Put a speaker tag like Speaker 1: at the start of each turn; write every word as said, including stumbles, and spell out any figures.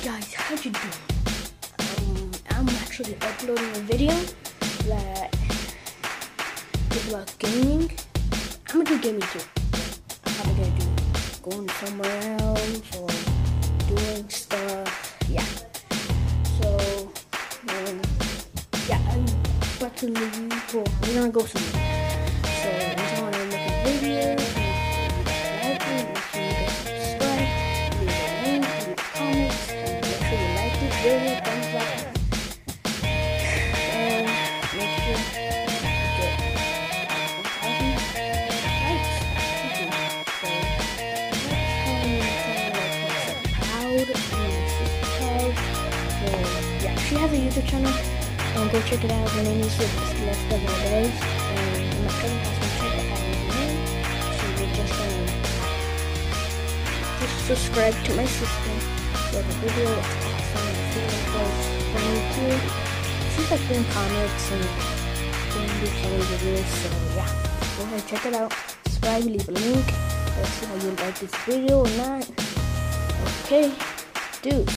Speaker 1: guys, how you doing? Um, I'm actually uploading a video that is about gaming. I'm gonna do gaming too. I'm gonna do going somewhere else or doing stuff. Yeah. So, um, yeah, I'm about to leave. Well, we're gonna go somewhere. So, I just wanna make a video. Like it, make sure you guys subscribe, leave a link, leave a comment. Video, thumbs up, and make sure you get one thousand likes. So, I'm proud and proud. So, yeah, she has a YouTube channel. Um, go check it out. Her name is Celeste Valdez. And my cousin has to check it out her name. So, we just, um, just subscribe to my sister. So, the video is awesome. Too. She's like doing comics and doing these funny videos, so yeah, go ahead, check it out, subscribe, leave a link. Let's see how you like this video or not. Okay, dude.